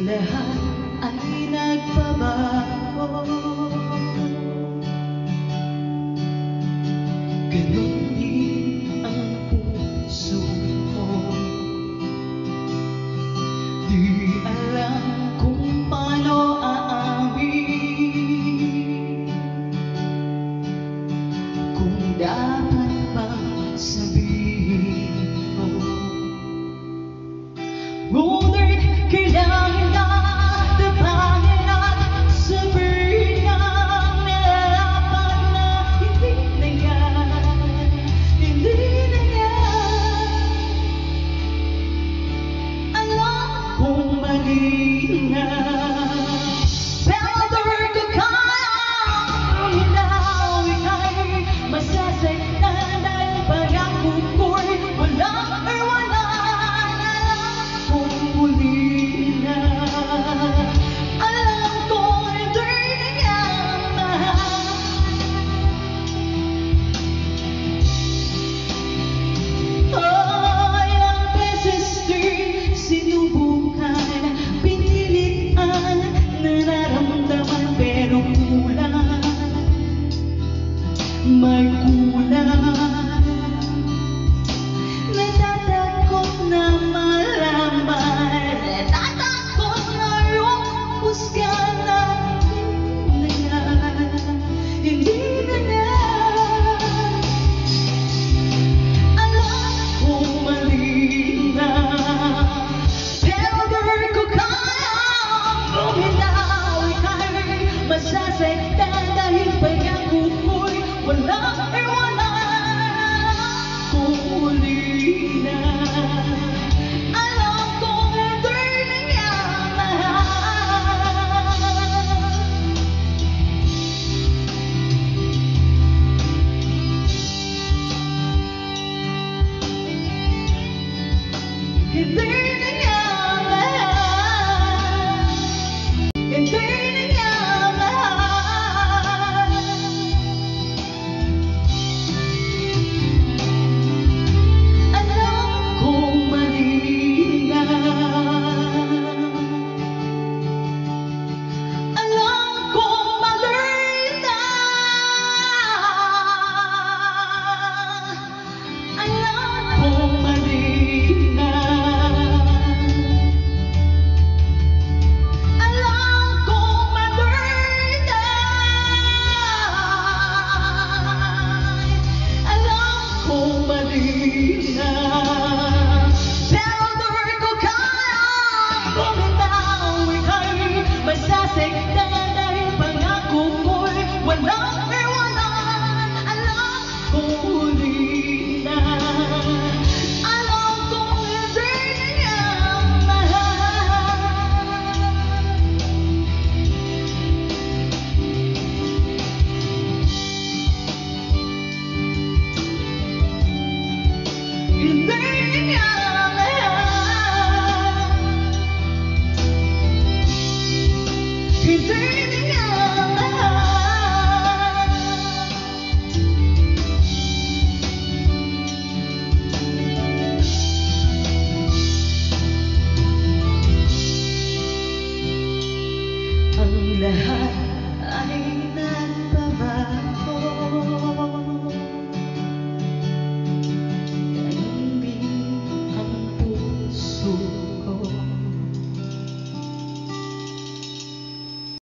lahat ay nagbabago. Ganon din ang puso ko. Di alam kung paano aamin, kung dapat bang sabihin mo. Ngunit kailangan na tapanin at sabihin ang narapat na hindi na yan, hindi na yan. Alam kong mali na, pero di ko kaya ilaw. Ika'y masasaktan dahil pangako ko'y walang wala. May kulang, natatakot na malaman, natatakot na yung husgan na hindi na yan. Alam kong mali na, pero di ko kayang bumitaw. Ika'y masasaktan dahil pangako ko'y walang iwanan. Kung muli na, alam kong hindi na yan mahal. Hindi na yan mahal. Hindi na yan mahal. Alam kong mali na, alam kong mali na, alam kong mali na, alam kong mali na, alam kong mali na, pero di ko kayang bumitaw. Ika'y masasaktan dahil pangako ko'y walang iwanan. Alam kong muli na, alam kong hindi na yan mahal. Hindi